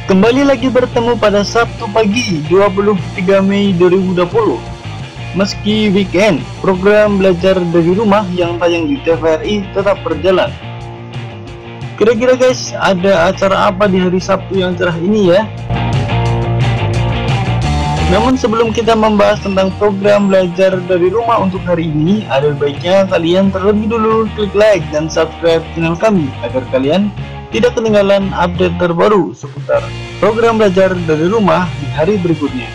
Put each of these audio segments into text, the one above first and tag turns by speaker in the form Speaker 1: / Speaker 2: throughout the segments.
Speaker 1: Kembali lagi bertemu pada Sabtu pagi 23 Mei 2020. Meski weekend, program belajar dari rumah yang tayang di TVRI tetap berjalan. Kira-kira guys, ada acara apa di hari Sabtu yang cerah ini ya? Namun sebelum kita membahas tentang program belajar dari rumah untuk hari ini, ada baiknya kalian terlebih dulu klik like dan subscribe channel kami agar kalian tidak ketinggalan update terbaru seputar program belajar dari rumah di hari berikutnya.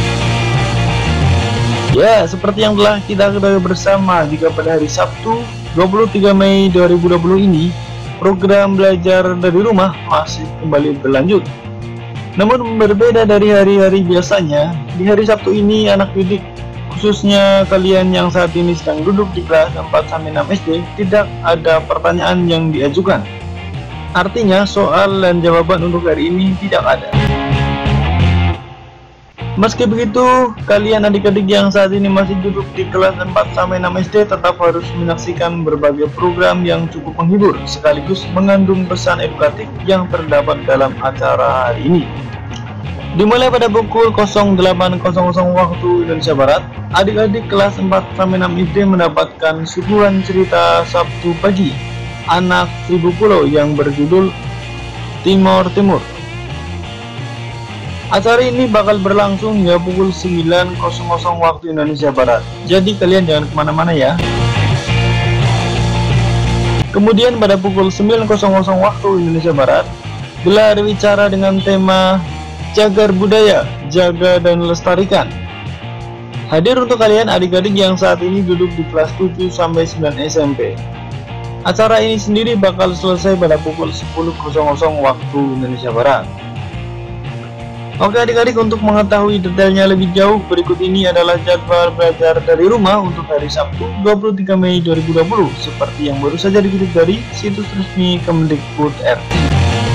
Speaker 1: Ya, seperti yang telah kita ketahui bersama, jika pada hari Sabtu 23 Mei 2020 ini program belajar dari rumah masih kembali berlanjut. Namun berbeda dari hari-hari biasanya, di hari Sabtu ini anak didik, khususnya kalian yang saat ini sedang duduk di kelas 4-6 SD, tidak ada pertanyaan yang diajukan. Artinya soal dan jawaban untuk hari ini tidak ada. Meski begitu, kalian adik-adik yang saat ini masih duduk di kelas 4-6 SD tetap harus menyaksikan berbagai program yang cukup menghibur sekaligus mengandung pesan edukatif yang terdapat dalam acara hari ini. Dimulai pada pukul 08.00 waktu Indonesia Barat, adik-adik kelas 4-6 SD mendapatkan suguhan cerita Sabtu pagi Anak Seribu Pulau yang berjudul Timor Timur. Acara ini bakal berlangsung hingga pukul 9.00 waktu Indonesia Barat, jadi kalian jangan kemana-mana ya. Kemudian pada pukul 9.00 waktu Indonesia Barat, gelar wicara dengan tema Cagar Budaya, Jaga dan Lestarikan. Hadir untuk kalian adik-adik yang saat ini duduk di kelas 7-9 SMP. Acara ini sendiri bakal selesai pada pukul 10.00 waktu Indonesia Barat. Oke adik-adik, untuk mengetahui detailnya lebih jauh, berikut ini adalah jadwal belajar dari rumah untuk hari Sabtu 23 Mei 2020 seperti yang baru saja dikutip dari situs resmi Kemdikbud RI.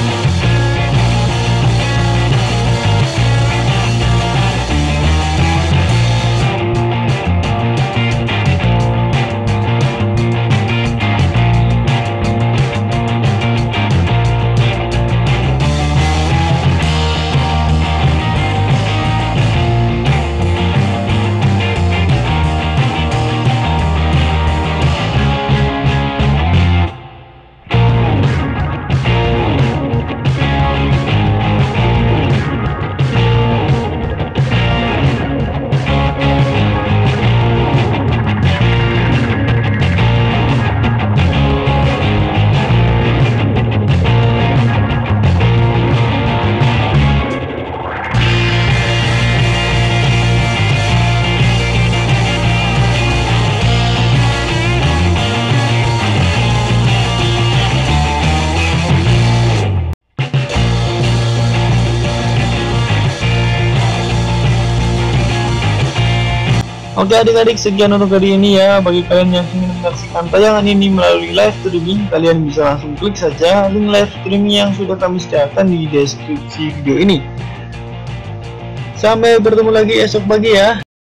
Speaker 1: Oke adik-adik, sekian untuk hari ini ya. Bagi kalian yang ingin menyaksikan tayangan ini melalui live streaming, kalian bisa langsung klik saja link live streaming yang sudah kami sediakan di deskripsi video ini. Sampai bertemu lagi esok pagi ya.